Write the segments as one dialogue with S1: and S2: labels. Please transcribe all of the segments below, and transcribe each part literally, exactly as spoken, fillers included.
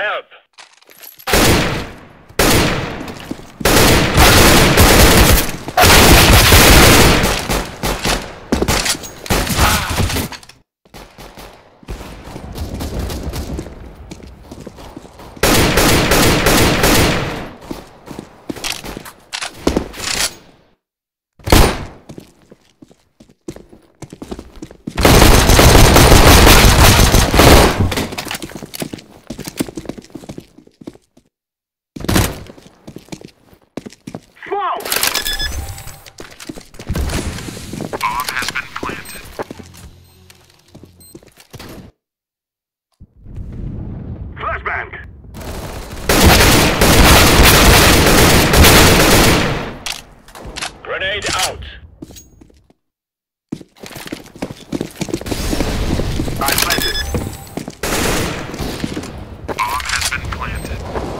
S1: help! Grenade out! I planted. Bomb has been planted.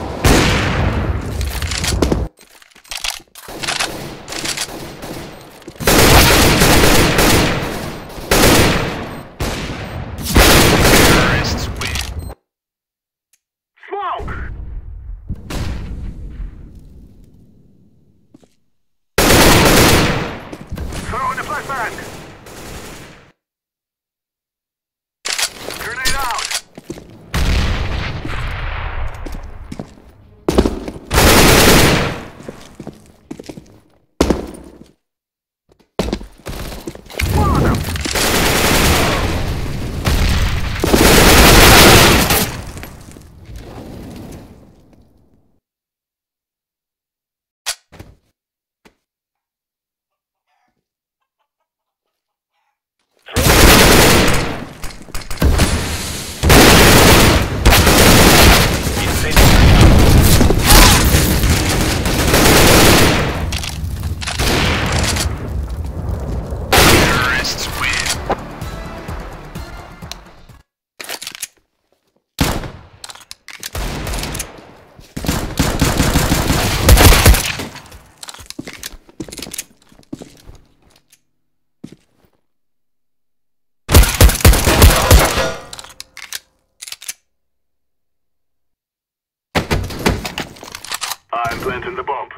S1: Terrorists win. Smoke! Throw in the flashbang! Grenade out! Follow them! I'm planting the bomb.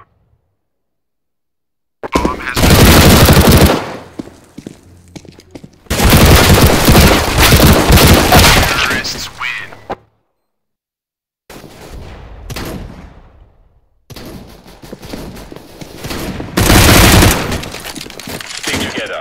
S1: Bomb has been Terrorists win. Stay together.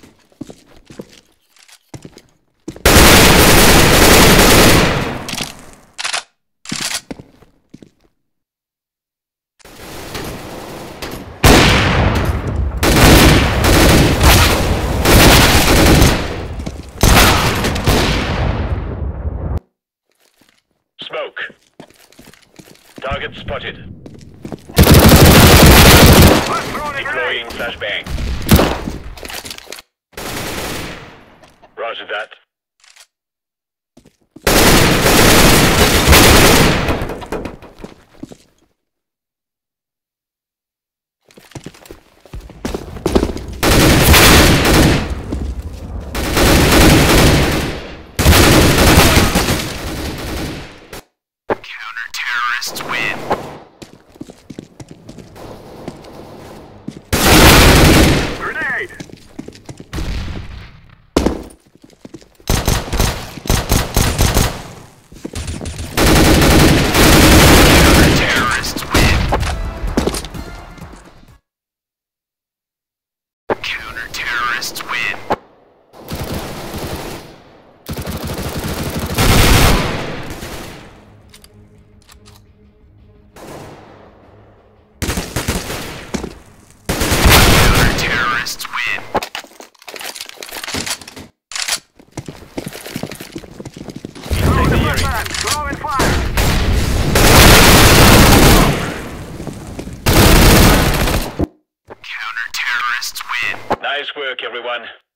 S1: Smoke. Target spotted. Deploying flashbang. Roger that. Terrorists win. Grenade! Counter-terrorists win. Counter-terrorists win. Terrorists win. Throw the flashbang! Throw and fire! Counter-terrorists win. Nice work, everyone.